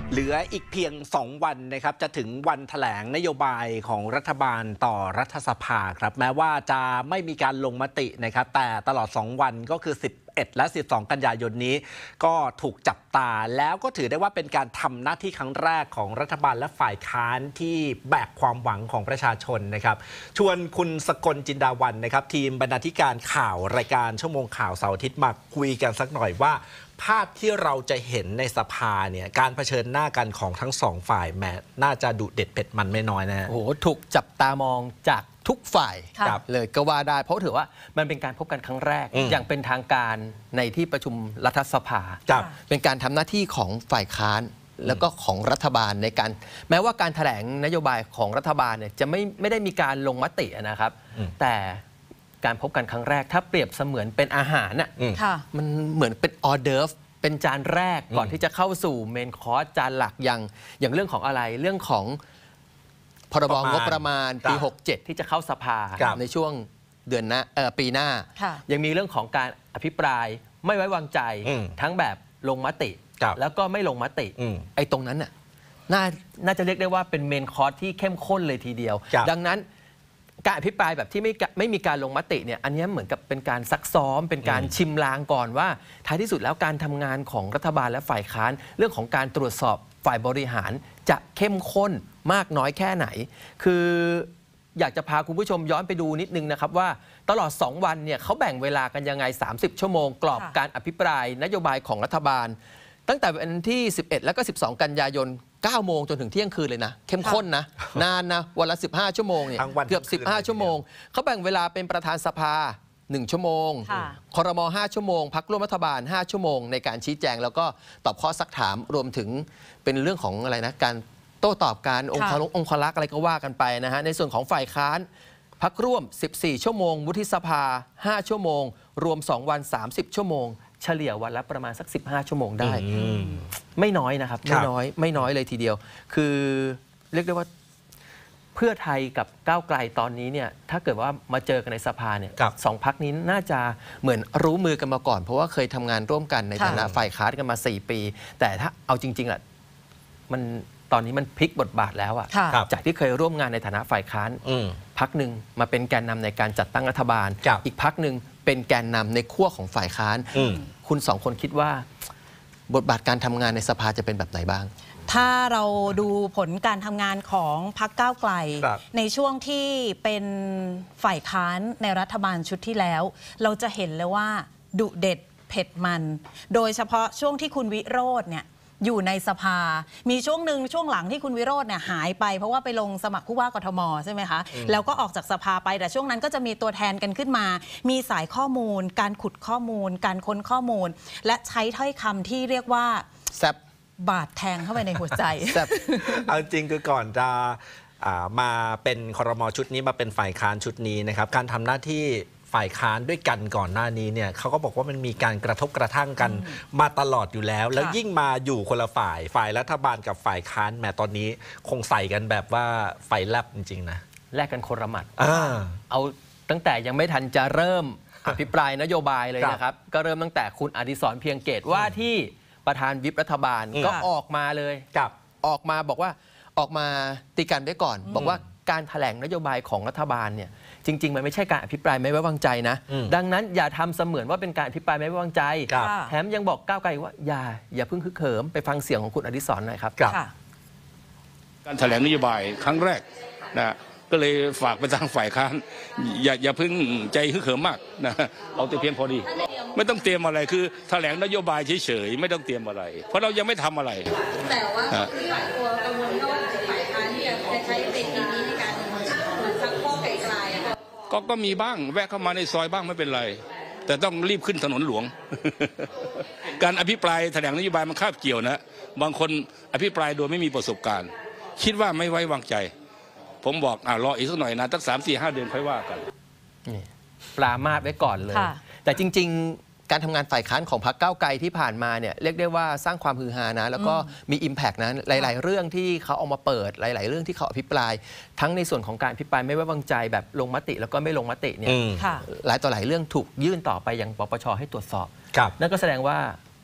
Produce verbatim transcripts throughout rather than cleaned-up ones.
เหลืออีกเพียงสองวันนะครับจะถึงวันแถลงนโยบายของรัฐบาลต่อรัฐสภาครับแม้ว่าจะไม่มีการลงมตินะครับแต่ตลอดสองวันก็คือสิบเอ็ดและสิบสองกันยายนนี้ก็ถูกจับตาแล้วก็ถือได้ว่าเป็นการทำหน้าที่ครั้งแรกของรัฐบาลและฝ่ายค้านที่แบกความหวังของประชาชนนะครับชวนคุณสกลจินดาวันนะครับทีมบรรณาธิการข่าวรายการชั่วโมงข่าวเสาร์อาทิตย์มาคุยกันสักหน่อยว่าภาพที่เราจะเห็นในสภาเนี่ยการเผชิญหน้ากันของทั้งสองฝ่ายแม้น่าจะดุเด็ดเผ็ดมันไม่น้อยนะฮะโอ้โหถูกจับตามองจากทุกฝ่ายเลยก็ว่าได้เพราะถือว่ามันเป็นการพบกันครั้งแรกอย่างเป็นทางการในที่ประชุมรัฐสภาเป็นการทำหน้าที่ของฝ่ายค้านแล้วก็ของรัฐบาลในการแม้ว่าการแถลงนโยบายของรัฐบาลเนี่ยจะไม่ไม่ได้มีการลงมตินะครับแต่การพบกันครั้งแรกถ้าเปรียบเสมือนเป็นอาหารน่ะมันเหมือนเป็นออเดิร์ฟเป็นจานแรกก่อนที่จะเข้าสู่เมนคอร์สจานหลักอย่างอย่างเรื่องของอะไรเรื่องของพรบงบประมาณปีหกเจ็ดที่จะเข้าสภาในช่วงเดือนหน้าปีหน้ายังมีเรื่องของการอภิปรายไม่ไว้วางใจทั้งแบบลงมติแล้วก็ไม่ลงมติไอ้ตรงนั้นน่ะน่าน่าจะเรียกได้ว่าเป็นเมนคอร์สที่เข้มข้นเลยทีเดียวดังนั้นการอภิปรายแบบที่ไม่ไม่มีการลงมติเนี่ยอันนี้เหมือนกับเป็นการซักซ้อมเป็นการชิมลางก่อนว่าท้ายที่สุดแล้วการทำงานของรัฐบาลและฝ่ายค้านเรื่องของการตรวจสอบฝ่ายบริหารจะเข้มข้นมากน้อยแค่ไหนคืออยากจะพาคุณผู้ชมย้อนไปดูนิดนึงนะครับว่าตลอดสองวันเนี่ยเขาแบ่งเวลากันยังไงสามสิบชั่วโมงกรอบการอภิปรายนโยบายของรัฐบาลตั้งแต่วันที่สิบเอ็ดแล้วก็สิบสองกันยายนเก้าโมงจนถึงเที่ยงคืนเลยนะเข้มข้นนะนานนะวันละสิบห้าชั่วโมงเนี่ยเกือบสิบห้าชั่วโมงเขาแบ่งเวลาเป็นประธานสภาหนึ่งชั่วโมงครมห้าชั่วโมงพรรคร่วมรัฐบาลห้าชั่วโมงในการชี้แจงแล้วก็ตอบข้อซักถามรวมถึงเป็นเรื่องของอะไรนะการโต้ตอบการองค์คาองค์คลักษ์อะไรก็ว่ากันไปนะฮะในส่วนของฝ่ายค้านพรรคร่วมสิบสี่ชั่วโมงวุฒิสภาห้าชั่วโมงรวมสองวันสามสิบชั่วโมงเฉลี่ยวันละประมาณสักสิบห้าชั่วโมงได้ไม่น้อยนะครับไม่น้อยไม่น้อยเลยทีเดียวคือเรียกได้ว่าเพื่อไทยกับก้าวไกลตอนนี้เนี่ยถ้าเกิดว่ามาเจอกันในสภาเนี่ยสองพรรคนี้น่าจะเหมือนรู้มือกันมาก่อนเพราะว่าเคยทำงานร่วมกันในฐานะฝ่ายค้านกันมาสี่ปีแต่ถ้าเอาจริงๆแหละมันตอนนี้มันพลิกบทบาทแล้วอะจากที่เคยร่วมงานในฐานะฝ่ายค้านพรรคหนึ่งมาเป็นแกนนำในการจัดตั้งรัฐบาลอีกพรรคหนึ่งเป็นแกนนำในขั้วของฝ่ายค้านคุณสองคนคิดว่าบทบาทการทำงานในสภาจะเป็นแบบไหนบ้างถ้าเราดูผลการทำงานของพรรคก้าวไกลในช่วงที่เป็นฝ่ายค้านในรัฐบาลชุดที่แล้วเราจะเห็นเลยว่าดุเด็ดเผ็ดมันโดยเฉพาะช่วงที่คุณวิโรจน์เนี่ยอยู่ในสภามีช่วงหนึ่งช่วงหลังที่คุณวิโรจน์เนี่ยหายไปเพราะว่าไปลงสมัครผู้ว่ากทมใช่ไหมคะแล้วก็ออกจากสภาไปแต่ช่วงนั้นก็จะมีตัวแทนกันขึ้นมามีสายข้อมูลการขุดข้อมูลการค้นข้อมูลและใช้ถ้อยคำที่เรียกว่าแซ่บบาดแทงเข้าไปในหัวใจเอาจริงคือก่อนจะมาเป็นครม.ชุดนี้มาเป็นฝ่ายค้านชุดนี้นะครับการทำหน้าที่ฝ่ายค้านด้วยกันก่อนหน้านี้เนี่ยเขาก็บอกว่ามันมีการกระทบกระทั่งกันมาตลอดอยู่แล้วแล้วยิ่งมาอยู่คนละฝ่ายฝ่ายรัฐบาลกับฝ่ายค้านแม้ตอนนี้คงใส่กันแบบว่าไฟแลบจริงๆนะแลกกันคนละหมัดเอาตั้งแต่ยังไม่ทันจะเริ่มอภิปรายนโยบายเลยนะครับก็เริ่มตั้งแต่คุณอดิศรเพียงเกตว่าที่ประธานวิปรัฐบาลก็ออกมาเลยออกมาบอกว่าออกมาตีกันไว้ก่อนบอกว่าการแถลงนโยบายของรัฐบาลเนี่ยจริงๆมันไม่ใช่การอภิปรายไม่ไว้วางใจนะดังนั้นอย่าทำเสมือนว่าเป็นการอภิปรายไม่ไว้วางใจแถมยังบอกก้าวไกลว่าอย่าอย่าเพิ่งฮึกเหิมไปฟังเสียงของคุณอดิศรหน่อยครับการแถลงนโยบายครั้งแรกนะก็เลยฝากไปทางฝ่ายค้านอย่าอย่าเพิ่งใจฮึกเหิมมากนะเอาแต่เพียงพอดีไม่ต้องเตรียมอะไรคือแถลงนโยบายเฉยๆไม่ต้องเตรียมอะไรเพราะเรายังไม่ทำอะไรแต่ว่าฝ่ายตัวกังวลว่าฝ่ายค้านที่จะใช้เวทีนี้ในการซักข้อไกลๆก็ก็มีบ้างแวะเข้ามาในซอยบ้างไม่เป็นไรแต่ต้องรีบขึ้นถนนหลวง การอภิปรายแถลงนโยบายมันคาบเกี่ยวนะบางคนอภิปรายโดยไม่มีประสบการณ์คิดว่าไม่ไว้วางใจผมบอกอ่ารออีกสักหน่อยนะตั้งสามสี่ห้าเดือนค่อยว่ากันปรามาสไว้ก่อนเลยแต่จริงๆการทำงานฝ่ายค้านของพรรคก้าวไกลที่ผ่านมาเนี่ยเรียกได้ว่าสร้างความฮือฮานะแล้วก็มี impact นะหลายๆเรื่องที่เขาเอามาเปิดหลายๆเรื่องที่เขาอภิปรายทั้งในส่วนของการอภิปรายไม่ไว้วางใจแบบลงมติแล้วก็ไม่ลงมติเนี่ยหลายต่อหลายเรื่องถูกยื่นต่อไปยังปปช.ให้ตรวจสอบนั่นก็แสดงว่า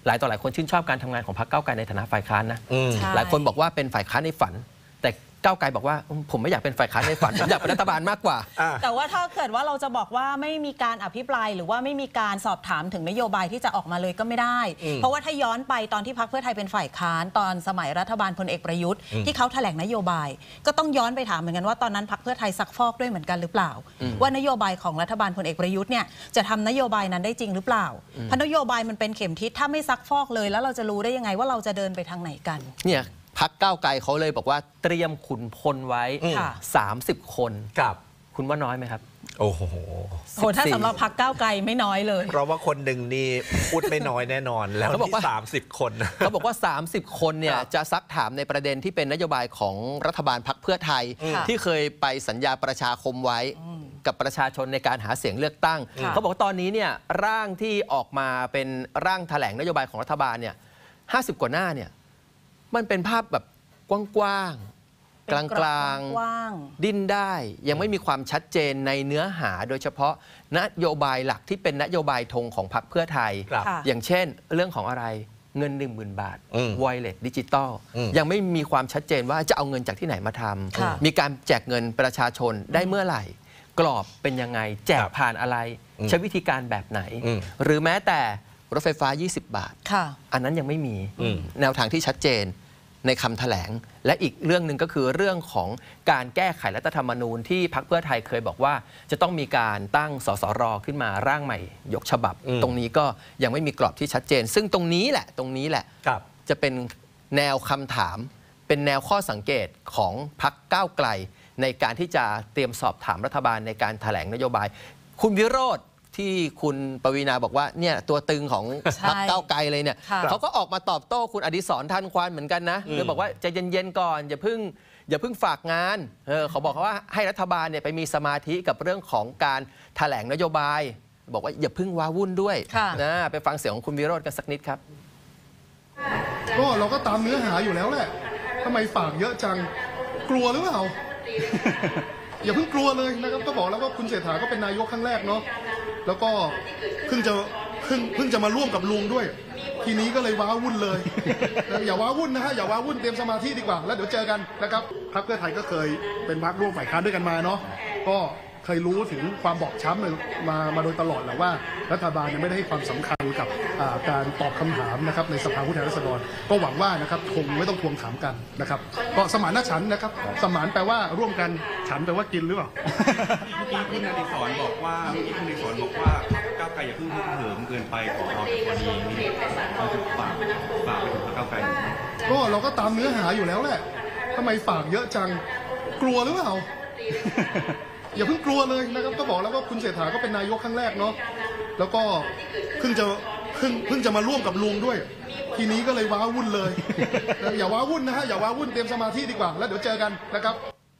หลายต่อหลายคนชื่นชอบการทำงานของพรรคก้าวไกลในฐานะฝ่ายค้านนะใช่หลายคนบอกว่าเป็นฝ่ายค้านในฝัน แต่ก้าวไกลบอกว่าผมไม่อยากเป็นฝ่ายค้านในฝัน ผมอยากเป็นรัฐบาลมากกว่าแต่ว่าถ้าเกิดว่าเราจะบอกว่าไม่มีการอภิปรายหรือว่าไม่มีการสอบถามถึงนโยบายที่จะออกมาเลยก็ไม่ได้ เพราะว่าถ้าย้อนไปตอนที่พรรคเพื่อไทยเป็นฝ่ายค้านตอนสมัยรัฐบาลพลเอกประยุทธ์ที่เขาแถลงนโยบายก็ต้องย้อนไปถามเหมือนกันว่าตอนนั้นพรรคเพื่อไทยซักฟอกด้วยเหมือนกันหรือเปล่าว่านโยบายของรัฐบาลพลเอกประยุทธ์เนี่ยจะทำนโยบายนั้นได้จริงหรือเปล่าเพราะนโยบายมันเป็นเข็มทิศถ้าไม่ซักฟอกเลยแล้วเราจะรู้ได้ยังไงว่าเราจะเดินไปทางไหนกันเนี่ยพรรคก้าวไกลเขาเลยบอกว่าเตรียมขุนพลไว้สามสิบคนครับคุณว่าน้อยไหมครับโอ้โหโหถ้าสำหรับพรรคก้าวไกลไม่น้อยเลยเพราะว่าคนหนึ่งนี่พูดไม่น้อยแน่นอนแล้วที่สามสิบคนเขาบอกว่าสามสิบคนเนี่ยจะซักถามในประเด็นที่เป็นนโยบายของรัฐบาลพรรคเพื่อไทยที่เคยไปสัญญาประชาคมไว้กับประชาชนในการหาเสียงเลือกตั้งเขาบอกว่าตอนนี้เนี่ยร่างที่ออกมาเป็นร่างแถลงนโยบายของรัฐบาลเนี่ยห้าสิบกว่าหน้าเนี่ยมันเป็นภาพแบบกว้างๆกลางๆดิ้นได้ยังไม่มีความชัดเจนในเนื้อหาโดยเฉพาะนโยบายหลักที่เป็นนโยบายธงของพรรคเพื่อไทยอย่างเช่นเรื่องของอะไรเงิน หนึ่งหมื่น บาท Wallet ดิจิตอลยังไม่มีความชัดเจนว่าจะเอาเงินจากที่ไหนมาทำมีการแจกเงินประชาชนได้เมื่อไหร่กรอบเป็นยังไงแจกผ่านอะไรใช้วิธีการแบบไหนหรือแม้แต่รถไฟฟ้ายี่สิบบาทอันนั้นยังไม่มีแนวทางที่ชัดเจนในคำแถลงและอีกเรื่องหนึ่งก็คือเรื่องของการแก้ไขรัฐธรรมนูญที่พรรคเพื่อไทยเคยบอกว่าจะต้องมีการตั้งสสรขึ้นมาร่างใหม่ยกฉบับตรงนี้ก็ยังไม่มีกรอบที่ชัดเจนซึ่งตรงนี้แหละตรงนี้แหละจะเป็นแนวคำถามเป็นแนวข้อสังเกตของพรรคก้าวไกลในการที่จะเตรียมสอบถามรัฐบาลในการแถลงนโยบายคุณวิโรจน์ที่คุณปวีณาบอกว่าเนี่ยตัวตึงของพรรคก้าวไกลเลยเนี่ยเขาก็ออกมาตอบโต้คุณอดิศรทันควันเหมือนกันนะโดยบอกว่าใจเย็นๆก่อนอย่าเพิ่งอย่าเพิ่งฝากงานเออเขาบอกว่าให้รัฐบาลเนี่ยไปมีสมาธิกับเรื่องของการแถลงนโยบายบอกว่าอย่าเพิ่งว้าวุ่นด้วยนะไปฟังเสียงของคุณวิโรจน์กันสักนิดครับก็เราก็ตามเนื้อหาอยู่แล้วแหละทำไมฝากเยอะจังกลัวหรือเปล่า อย่าเพิ่งกลัวเลยนะครับก็บอกแล้วว่าคุณเศรษฐาก็เป็นนายกครั้งแรกเนาะแล้วก็เพิ่งจะเพิ่งเพิ่งจะมาร่วมกับลุงด้วยทีนี้ก็เลยว้าวุ่นเลย อย่าว้าวุ่นนะฮะอย่าว้าวุ่นเตรียมสมาธิดีกว่าแล้วเดี๋ยวเจอกันนะครับพรรคเพื่อไทยก็เคยเป็นพรรคร่วมฝ่ายค้านด้วยกันมาเนาะก็เคยรู้ถึงความบอบช้ำมามาโดยตลอดแหละว่ารัฐบาลยังไม่ได้ให้ความสำคัญกับการตอบคำถามนะครับในสภาผู้แทนราษฎรก็หวังว่านะครับคงไม่ต้องทวงถามกันนะครับก็สมานฉันท์นะครับสมานแปลว่าร่วมกันฉันแปลว่ากินหรือเปล่าเมื่อกี้คุณอดิศรบอกว่าเมื่อกี้คุณอดิศรบอกว่าก้าวไกลอย่าเพิ่งฮึกเหิมเกินไปขอรอแต่พอดีนี่เราจะฝากฝากไปถึงก้าวไกลก็เราก็ตามเนื้อหาอยู่แล้วแหละทำไมฝากเยอะจังกลัวหรือเปล่า อย่าเพิ่งกลัวเลยนะครับก็บอกแล้วว่าคุณเศรษฐาก็เป็นนายกครั้งแรกเนาะแล้วก็เพิ่งจะเพิ่งเพิ่งจะมาร่วมกับลุงด้วยทีนี้ก็เลยว้าวุ่นเลย อย่าว้าวุ่นนะฮะอย่าว้าวุ่นเตรียมสมาธิดีกว่าแล้วเดี๋ยวเจอกันนะครับ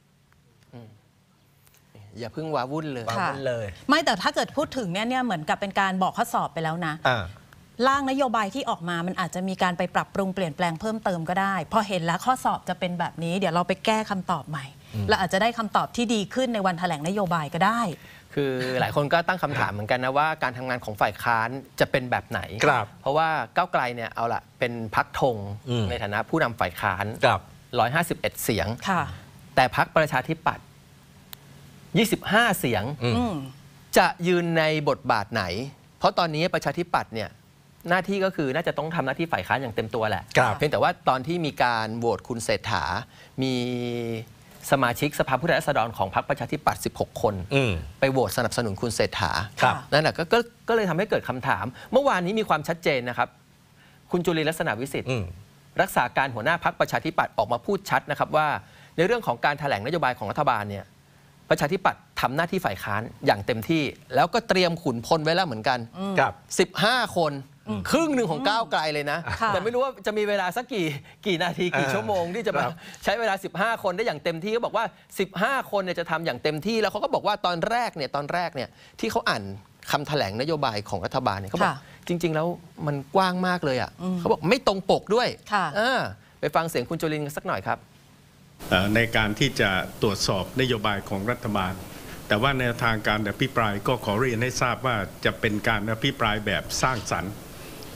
อย่าเพิ่งว้าวุ่นเลยว้าวุ่นเลยไม่แต่ถ้าเกิดพูดถึงเนี่ยเนี่ยเหมือนกับเป็นการบอกข้อสอบไปแล้วนะร่างนโยบายที่ออกมามันอาจจะมีการไปปรับปรุงเปลี่ยนแปลงเพิ่มเติมก็ได้พอเห็นแล้วข้อสอบจะเป็นแบบนี้เดี๋ยวเราไปแก้คำตอบใหม่เราอาจจะได้คำตอบที่ดีขึ้นในวันแถลงนโยบายก็ได้คือหลายคนก็ตั้งคำถามเหมือนกันนะว่าการทำงานของฝ่ายค้านจะเป็นแบบไหนเพราะว่าก้าวไกลเนี่ยเอาละเป็นพรรคธงในฐานะผู้นำฝ่ายค้านหนึ่งร้อยห้าสิบเอ็ดเสียงแต่พรรคประชาธิปัตย์ยี่สิบห้าเสียงจะยืนในบทบาทไหนเพราะตอนนี้ประชาธิปัตย์เนี่ยหน้าที่ก็คือน่าจะต้องทำหน้าที่ฝ่ายค้านอย่างเต็มตัวแหละเพียงแต่ว่าตอนที่มีการโหวตคุณเศรษฐามีสมาชิกสภาผู้แทนราษฎรของพรรคประชาธิปัตย์สิบหกคนไปโหวตสนับสนุนคุณเศรษฐานั่นแหละก็ก็เลยทำให้เกิดคำถามเมื่อวานนี้มีความชัดเจนนะครับคุณจุลินทร์ลักษณะวิสิทธิ์รักษาการหัวหน้าพรรคประชาธิปัตย์ออกมาพูดชัดนะครับว่าในเรื่องของการแถลงนโยบายของรัฐบาลเนี่ยประชาธิปัตย์ทำหน้าที่ฝ่ายค้านอย่างเต็มที่แล้วก็เตรียมขุนพลไว้แล้วเหมือนกันกับสิบห้าคนครึ่งหนึ่งของก้าวไกลเลยนะแต่ไม่รู้ว่าจะมีเวลาสักกี่กี่นาทีกี่ชั่วโมงที่จะมาใช้เวลาสิบห้าคนได้อย่างเต็มที่เขาบอกว่าสิบห้าคนเนี่ยจะทำอย่างเต็มที่แล้วเขาก็บอกว่าตอนแรกเนี่ยตอนแรกเนี่ยที่เขาอ่านคำแถลงนโยบายของรัฐบาลเนี่ยเขาบอกจริงๆแล้วมันกว้างมากเลยอ่ะเขาบอกไม่ตรงปกด้วยไปฟังเสียงคุณจุลินทร์สักหน่อยครับในการที่จะตรวจสอบนโยบายของรัฐบาลแต่ว่าในทางการอภิปรายก็ขอเรียนให้ทราบว่าจะเป็นการอภิปรายแบบสร้างสรรค์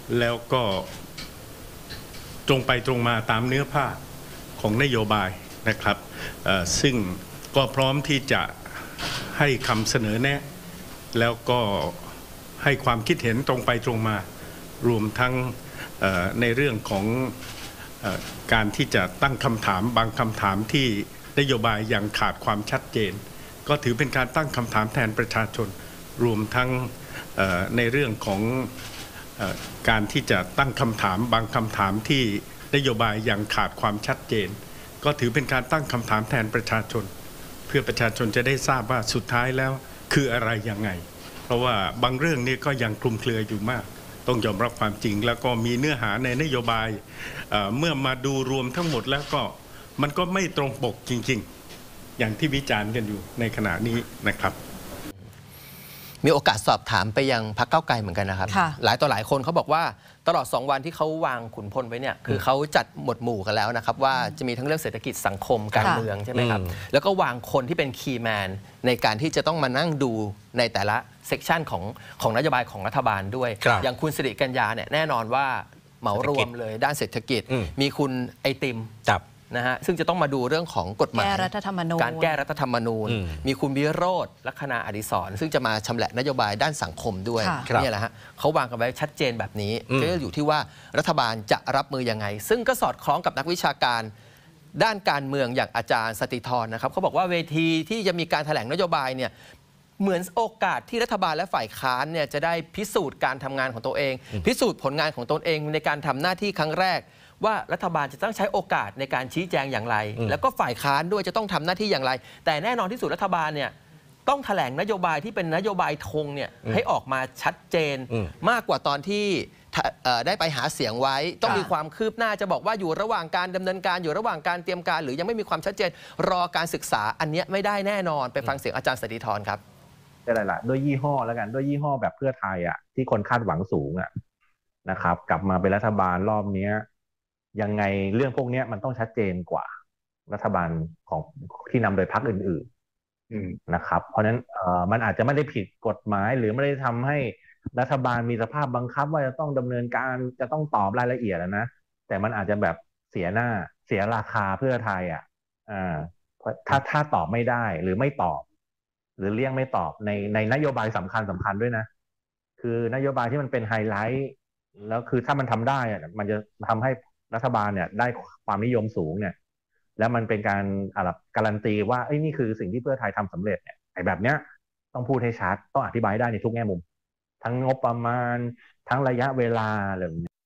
แล้วก็ตรงไปตรงมาตามเนื้อผ้าของนโยบายนะครับซึ่งก็พร้อมที่จะให้คำเสนอแนะแล้วก็ให้ความคิดเห็นตรงไปตรงมารวมทั้งในเรื่องของการที่จะตั้งคำถามบางคำถามที่นโยบายยังขาดความชัดเจนก็ถือเป็นการตั้งคำถามแทนประชาชนรวมทั้งในเรื่องของการที่จะตั้งคำถามบางคำถามที่นโยบายยังขาดความชัดเจนก็ถือเป็นการตั้งคำถามแทนประชาชนเพื่อประชาชนจะได้ทราบว่าสุดท้ายแล้วคืออะไรยังไงเพราะว่าบางเรื่องนี้ก็ยังคลุมเครืออยู่มากต้องยอมรับความจริงแล้วก็มีเนื้อหาในนโยบายเอ่อเมื่อมาดูรวมทั้งหมดแล้วก็มันก็ไม่ตรงปกจริงๆอย่างที่วิจารณ์กันอยู่ในขณะนี้นะครับมีโอกาสสอบถามไปยังพรรคก้าวไกลเหมือนกันนะครับหลายต่อหลายคนเขาบอกว่าตลอดสองวันที่เขาวางขุนพลไว้เนี่ยคือเขาจัดหมวดหมู่กันแล้วนะครับว่าจะมีทั้งเรื่องเศรษฐกิจสังคมการเมืองใช่ไหมครับแล้วก็วางคนที่เป็นคีย์แมนในการที่จะต้องมานั่งดูในแต่ละเซกชันของของนโยบายของรัฐบาลด้วยอย่างคุณสิริกัญญาเนี่ยแน่นอนว่าเหมารวมเลยด้านเศรษฐกิจมีคุณไอติมนะฮะซึ่งจะต้องมาดูเรื่องของกฎหมายการแก้รัฐธรรมนูญมีคุณวิโรจน์ลัคนาอดิศรซึ่งจะมาชำแหละนโยบายด้านสังคมด้วยนี่แหละฮะเขาวางกันไว้ชัดเจนแบบนี้ก็อยู่ที่ว่ารัฐบาลจะรับมือยังไงซึ่งก็สอดคล้องกับนักวิชาการด้านการเมืองอย่างอาจารย์สติธรนะครับเขาบอกว่าเวทีที่จะมีการแถลงนโยบายเนี่ยเหมือนโอกาสที่รัฐบาลและฝ่ายค้านเนี่ยจะได้พิสูจน์การทำงานของตัวเองพิสูจน์ผลงานของตนเองในการทำหน้าที่ครั้งแรกว่ารัฐบาลจะต้องใช้โอกาสในการชี้แจงอย่างไรแล้วก็ฝ่ายค้านด้วยจะต้องทำหน้าที่อย่างไรแต่แน่นอนที่สุดรัฐบาลเนี่ยต้องแถลงนโยบายที่เป็นนโยบายธงเนี่ยให้ออกมาชัดเจนมากกว่าตอนที่ได้ไปหาเสียงไว้ต้องมีความคืบหน้าจะบอกว่าอยู่ระหว่างการดำเนินการอยู่ระหว่างการเตรียมการหรือยังไม่มีความชัดเจนรอการศึกษาอันนี้ไม่ได้แน่นอนไปฟังเสียงอาจารย์สติธรครับอะไรล่ะด้วยยี่ห้อแล้วกันด้วยยี่ห้อแบบเพื่อไทยอ่ะที่คนคาดหวังสูงอ่ะนะครับกลับมาเป็นรัฐบาลรอบนี้ยังไงเรื่องพวกนี้มันต้องชัดเจนกว่ารัฐบาลของที่นำโดยพรรคอื่นๆนะครับเพราะฉะนั้นเอ่อมันอาจจะไม่ได้ผิดกฎหมายหรือไม่ได้ทำให้รัฐบาลมีสภาพบังคับว่าจะต้องดำเนินการจะต้องตอบรายละเอียดนะแต่มันอาจจะแบบเสียหน้าเสียราคาเพื่อไทยอ่ะอ่าถ้าถ้าตอบไม่ได้หรือไม่ตอบหรือเลี่ยงไม่ตอบในในนโยบายสำคัญสำคัญด้วยนะคือนโยบายที่มันเป็นไฮไลท์แล้วคือถ้ามันทำได้มันจะทำให้รัฐบาลเนี่ยได้ความนิยมสูงเนี่ยแล้วมันเป็นการอะไรการันตีว่าไอ้นี่คือสิ่งที่เพื่อไทยทำสำเร็จเนี่ยไอ้แบบเนี้ยต้องพูดให้ชัดต้องอธิบายได้ในทุกแง่มุมทั้งงบประมาณทั้งระยะเวลาอะไรแบบนี้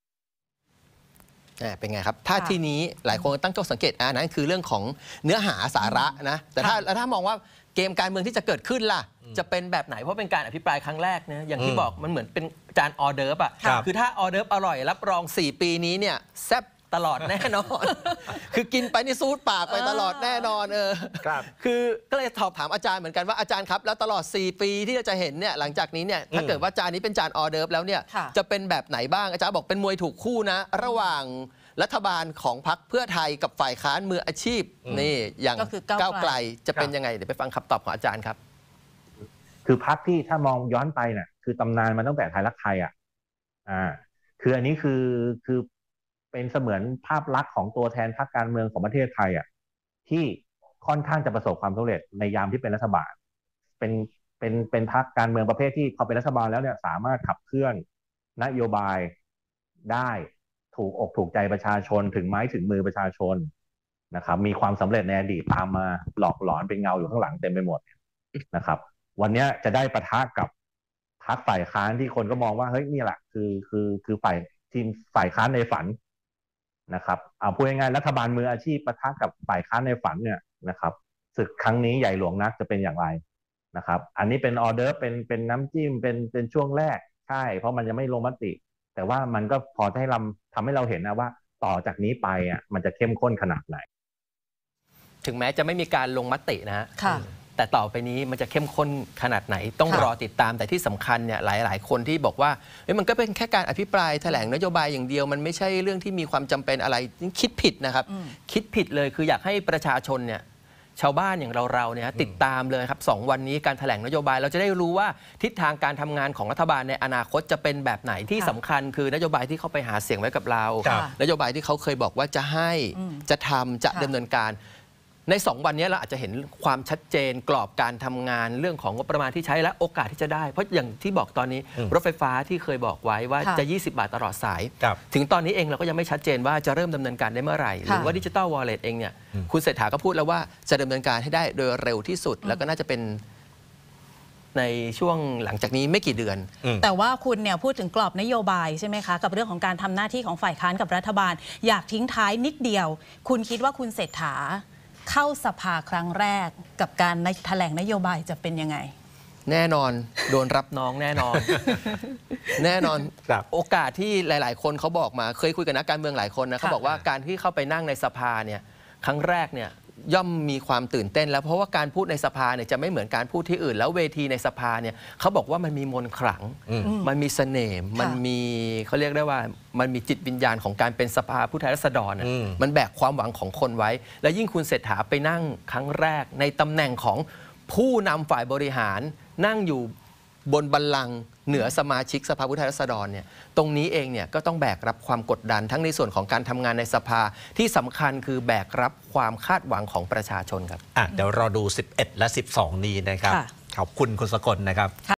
เป็นไงครับถ้าทีนี้หลายคนตั้งข้อสังเกตอ่านั่นคือเรื่องของเนื้อหาสาระนะแต่ถ้าถ้ามองว่าเกมการเมืองที่จะเกิดขึ้นล่ะจะเป็นแบบไหนเพราะเป็นการอภิปรายครั้งแรกนะอย่างที่บอกมันเหมือนเป็นจานออเดิร์ฟอ่ะคือถ้าออเดิร์ฟอร่อยรับรองสี่ปีนี้เนี่ยแซ่บตลอดแน่นอนคือกินไปนี่ซูดปากไปตลอดแน่นอนเออคือก็เลยสอบถามอาจารย์เหมือนกันว่าอาจารย์ครับแล้วตลอดสี่ปีที่เราจะเห็นเนี่ยหลังจากนี้เนี่ยถ้าเกิดว่าจานนี้เป็นจานออเดิร์ฟแล้วเนี่ยจะเป็นแบบไหนบ้างอาจารย์บอกเป็นมวยถูกคู่นะระหว่างรัฐบาลของพรรคเพื่อไทยกับฝ่ายค้านมืออาชีพนี่อย่างก้าวไกลจะเป็นยังไงเดี๋ยวไปฟังคำตอบของอาจารย์ครับคือพรรคที่ถ้ามองย้อนไปเนี่ยคือตำนานมันตั้งแต่ไทยรักไทยอ่ะอ่าคืออันนี้คือคือเป็นเสมือนภาพลักษณ์ของตัวแทนพรรคการเมืองของประเทศไทยอ่ะที่ค่อนข้างจะประสบความสำเร็จในยามที่เป็นรัฐบาลเป็นเป็นเป็นพรรคการเมืองประเภทที่พอเป็นรัฐบาลแล้วเนี่ยสามารถขับเคลื่อนนโยบายได้ถูกอกถูกใจประชาชนถึงไม้ถึงมือประชาชนนะครับมีความสำเร็จในอดีตตามมาหลอกหลอนเป็นเงาอยู่ข้างหลังเต็มไปหมดนะครับวันนี้จะได้ปะทะกับพรรคฝ่ายค้านที่คนก็มองว่าเฮ้ยนี่แหละคือคือคือฝ่ายทีมฝ่ายค้านในฝันนะครับเอาพูดง่ายๆรัฐบาลมืออาชีพปะทะกับฝ่ายค้านในฝันเนี่ยนะครับศึกครั้งนี้ใหญ่หลวงนักจะเป็นอย่างไรนะครับอันนี้เป็นออเดอร์เป็นเป็นน้ำจิ้มเป็นเป็นช่วงแรกใช่เพราะมันยังไม่ลงมติแต่ว่ามันก็พอให้เราทำให้เราเห็นนะว่าต่อจากนี้ไปอ่ะมันจะเข้มข้นขนาดไหนถึงแม้จะไม่มีการลงมตินะฮะแต่ต่อไปนี้มันจะเข้มข้นขนาดไหนต้องรอติดตามแต่ที่สำคัญเนี่ยหลายๆคนที่บอกว่ามันก็เป็นแค่การอภิปรายแถลงนโยบายอย่างเดียวมันไม่ใช่เรื่องที่มีความจำเป็นอะไรคิดผิดนะครับคิดผิดเลยคืออยากให้ประชาชนเนี่ยชาวบ้านอย่างเราๆเนี่ยติดตามเลยครับสองวันนี้การแถลงนโยบายเราจะได้รู้ว่าทิศทางการทำงานของรัฐบาลในอนาคตจะเป็นแบบไหนที่สำคัญคือนโยบายที่เขาไปหาเสียงไว้กับเรานโยบายที่เขาเคยบอกว่าจะให้จะทำจะดำเนินการในสองวันนี้เราอาจจะเห็นความชัดเจนกรอบการทำงานเรื่องของงบประมาณที่ใช้และโอกาสที่จะได้เพราะอย่างที่บอกตอนนี้รถไฟฟ้าที่เคยบอกไว้ว่าจะยี่สิบบาทตลอดสายถึงตอนนี้เองเราก็ยังไม่ชัดเจนว่าจะเริ่มดำเนินการได้เมื่อไหร่หรือว่าดิจิตอลวอลเล็ตเองเนี่ยคุณเศรษฐาก็พูดแล้วว่าจะดำเนินการให้ได้โดยเร็วที่สุดแล้วก็น่าจะเป็นในช่วงหลังจากนี้ไม่กี่เดือนแต่ว่าคุณเนี่ยพูดถึงกรอบนโยบายใช่ไหมคะกับเรื่องของการทำหน้าที่ของฝ่ายค้านกับรัฐบาลอยากทิ้งท้ายนิดเดียวคุณคิดว่าคุณเศรษฐาเข้าสภาครั้งแรกกับการแถลงนโยบายจะเป็นยังไงแน่นอนโดนรับน้องแน่นอน แน่นอนโอกาสที่หลายๆคนเขาบอกมาเคยคุยกับนักการเมืองหลายคนนะเขาบอกว่าการที่เข้าไปนั่งในสภาเนี่ยครั้งแรกเนี่ยย่อมมีความตื่นเต้นแล้วเพราะว่าการพูดในสภาเนี่ยจะไม่เหมือนการพูดที่อื่นแล้วเวทีในสภาเนี่ยเขาบอกว่ามันมีมนต์ขลังมันมีเสน่ห์มันมีเขาเรียกได้ว่ามันมีจิตวิญญาณของการเป็นสภาผู้แทนราษฎรมันแบกความหวังของคนไว้และยิ่งคุณเศรษฐาไปนั่งครั้งแรกในตำแหน่งของผู้นำฝ่ายบริหารนั่งอยู่บนบัลลังก์เหนือสมาชิกสภาผู้แทนราษฎรเนี่ยตรงนี้เองเนี่ยก็ต้องแบกรับความกดดันทั้งในส่วนของการทำงานในสภาที่สำคัญคือแบกรับความคาดหวังของประชาชนครับอ่ะเดี๋ยวรอดูสิบเอ็ดและสิบสองนี้นะครับขอบคุณคุณสกลนะครับ